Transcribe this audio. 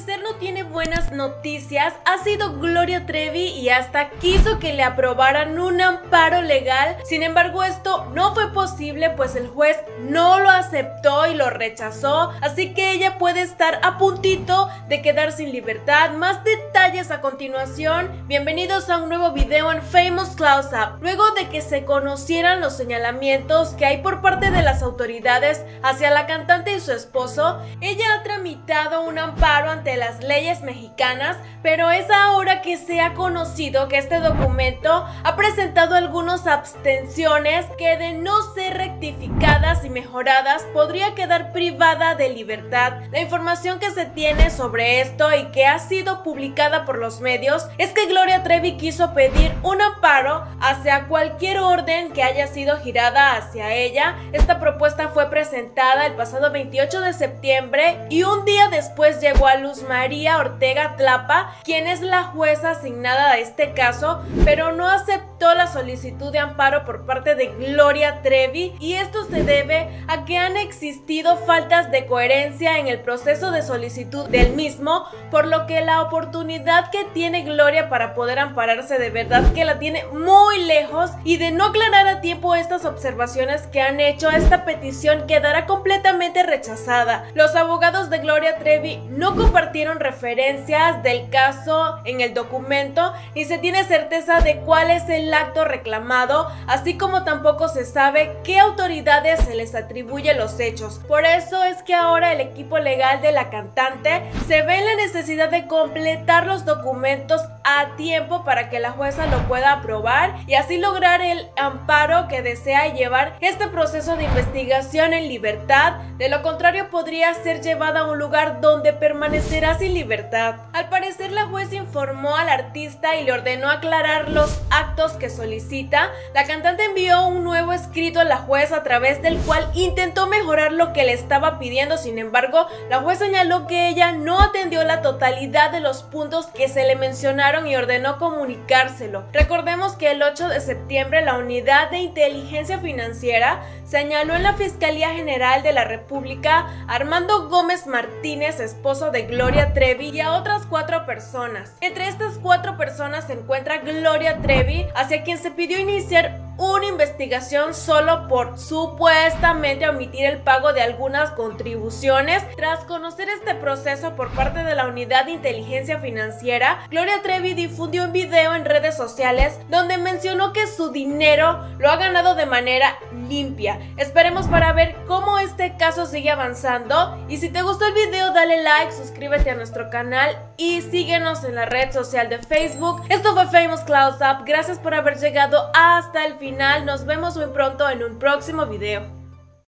parecer no tiene buenas noticias ha sido Gloria Trevi y hasta quiso que le aprobaran un amparo legal. Sin embargo, esto no fue posible, pues el juez no lo aceptó y lo rechazó, así que ella puede estar a puntito de quedar sin libertad. Más detalles a continuación. Bienvenidos a un nuevo video en Famous Close Up. Luego de que se conocieran los señalamientos que hay por parte de las autoridades hacia la cantante y su esposo, ella ha tramitado un amparo ante las leyes mexicanas, pero es ahora que se ha conocido que este documento ha presentado algunas abstenciones que, de no ser rectificadas y mejoradas, podría quedar privada de libertad. La información que se tiene sobre esto y que ha sido publicada por los medios es que Gloria Trevi quiso pedir un amparo hacia cualquier orden que haya sido girada hacia ella. Esta propuesta fue presentada el pasado 28 de septiembre y un día después llegó a Luz María Ortega Tlapa, quien es la jueza asignada a este caso, pero no aceptó la solicitud de amparo por parte de Gloria Trevi, y esto se debe a que han existido faltas de coherencia en el proceso de solicitud del mismo, por lo que la oportunidad que tiene Gloria para poder ampararse de verdad que la tiene muy lejos, y de no aclarar a tiempo estas observaciones que han hecho, esta petición quedará completamente rechazada. Los abogados de Gloria Trevi no compartieron referencias del caso en el documento, ni se tiene certeza de cuál es el acto reclamado, así como tampoco se sabe qué autoridades se les atribuye los hechos. Por eso es que ahora el equipo legal de la cantante se ve en la necesidad de completar los documentos a tiempo para que la jueza lo pueda aprobar y así lograr el amparo que desea y llevar este proceso de investigación en libertad. De lo contrario, podría ser llevada a un lugar donde permanecerá sin libertad. Al parecer, la juez informó al artista y le ordenó aclarar los actos que solicita. La cantante envió un nuevo escrito a la juez a través del cual intentó mejorar lo que le estaba pidiendo. Sin embargo, la juez señaló que ella no atendió la totalidad de los puntos que se le mencionaron y ordenó comunicárselo. Recordemos que el 8 de septiembre la Unidad de Inteligencia Financiera señaló en la Fiscalía General de la República a Armando Gómez Martínez, esposo de Gloria Trevi, y a otras 4 personas. Entre estas 4 personas se encuentra Gloria Trevi, hacia quien se pidió iniciar una investigación solo por supuestamente omitir el pago de algunas contribuciones. Tras conocer este proceso por parte de la Unidad de Inteligencia Financiera, Gloria Trevi difundió un video en redes sociales donde mencionó que su dinero lo ha ganado de manera limpia. Esperemos para ver cómo este caso sigue avanzando, y si te gustó el video dale like, suscríbete a nuestro canal y síguenos en la red social de Facebook. Esto fue Famous Close Up, gracias por haber llegado hasta el final. Nos vemos muy pronto en un próximo video.